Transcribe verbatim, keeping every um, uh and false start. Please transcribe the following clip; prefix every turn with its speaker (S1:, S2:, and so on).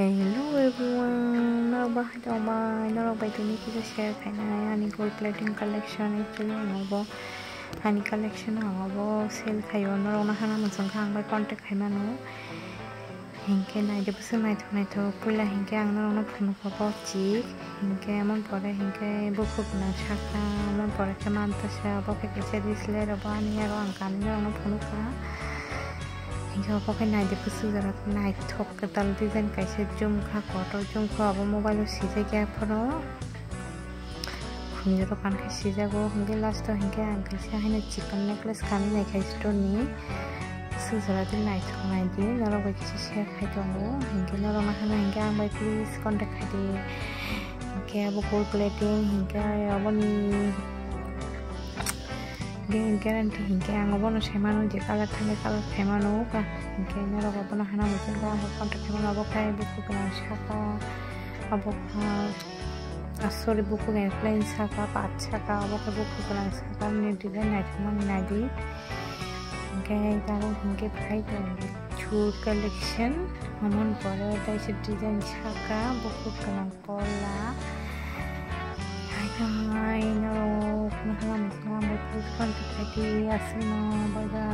S1: Hello everyone, narok ba hai ba narok bai tuni kita share khainai ani gold plating collection actually angabo ani collection angabo sale khayo narok na hana musang khang bai contact khaimano hingke nai de busu nai thonai tho puila hingke ang narok na phone ko bochi hingke amon pore hingke buku na shaka amon pore keman ta sha boke kese disle ro ba ani aro ang kan narok na phone ka hingga pakai naik di pusu jarak naik thok ketal design kaise zoom kha kotor zoom kha abo mobile sije kya phono khunje to kan kaise jago hingge last to hingge ang kaise haine chicken necklace kan nai kai store ni pusu jarak di naik thok nai di naro bai kaise share khai to hingge naro ma hana hingge ang bai please contact khai di hingge abo gold plating hingge abo ni guarantee hingke ang obono semano je color thane color semano ka hingke narok obono hana musin ka abo contact semano abo kai buku kana saka abo asori buku kana plain saka pat saka abo ka buku kana saka ni design nai thman nai di hingke taro hingke khai to chur collection amon pore tai se design saka buku kana kola hai narok na hana musin ka abo contact khai di asino bye bye.